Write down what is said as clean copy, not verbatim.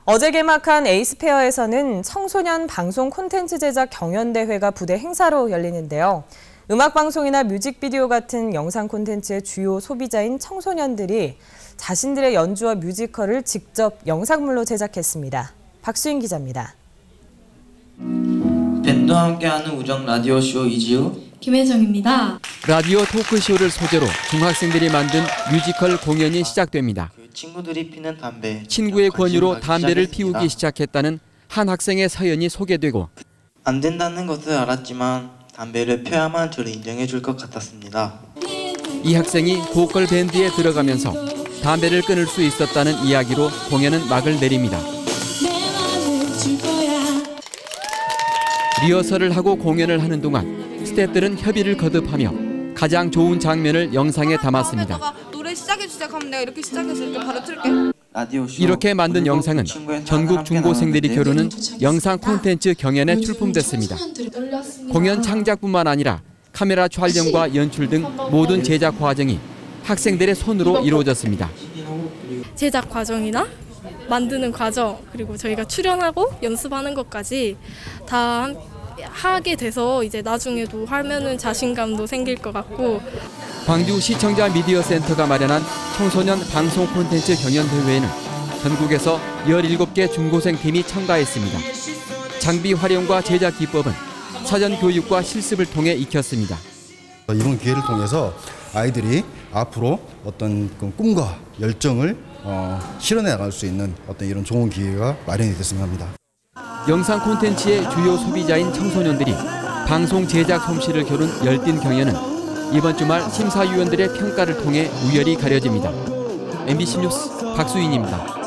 어제 개막한 에이스페어에서는 청소년 방송 콘텐츠 제작 경연대회가 부대 행사로 열리는데요. 음악방송이나 뮤직비디오 같은 영상 콘텐츠의 주요 소비자인 청소년들이 자신들의 연주와 뮤지컬을 직접 영상물로 제작했습니다. 박수인 기자입니다. 밴드와 함께하는 우정 라디오쇼 이지우, 김혜정입니다. 라디오 토크쇼를 소재로 중학생들이 만든 뮤지컬 공연이 시작됩니다. 친구들이 피는 담배, 친구의 권유로 담배를 피우기 시작했다는 한 학생의 사연이 소개되고 안 된다는 것을 알았지만 담배를 펴야만 저를 인정해 줄 것 같았습니다. 이 학생이 보컬 밴드에 들어가면서 담배를 끊을 수 있었다는 이야기로 공연은 막을 내립니다. 리허설을 하고 공연을 하는 동안 스태프들은 협의를 거듭하며 가장 좋은 장면을 영상에 담았습니다. 노래 시작해주자 하면 내가 이렇게 시작해서 이렇게 바로 틀게. 이렇게 만든 영상은 전국 중고생들이 겨루는 영상 콘텐츠 경연에 출품됐습니다. 공연 창작뿐만 아니라 카메라 촬영과 연출 등 모든 제작 과정이 학생들의 손으로 이루어졌습니다. 제작 과정이나 만드는 과정, 그리고 저희가 출연하고 연습하는 것까지 다 하게 돼서 이제 나중에도 하면은 자신감도 생길 것 같고. 광주 시청자 미디어 센터가 마련한 청소년 방송 콘텐츠 경연대회에는 전국에서 17개 중고생 팀이 참가했습니다. 장비 활용과 제작 기법은 사전 교육과 실습을 통해 익혔습니다. 이번 기회를 통해서 아이들이 앞으로 어떤 꿈과 열정을 실현해 나갈 수 있는 어떤 이런 좋은 기회가 마련이 됐으면 합니다. 영상 콘텐츠의 주요 소비자인 청소년들이 방송 제작 솜씨를 겨룬 열띤 경연은 이번 주말 심사위원들의 평가를 통해 우열이 가려집니다. MBC 뉴스 박수인입니다.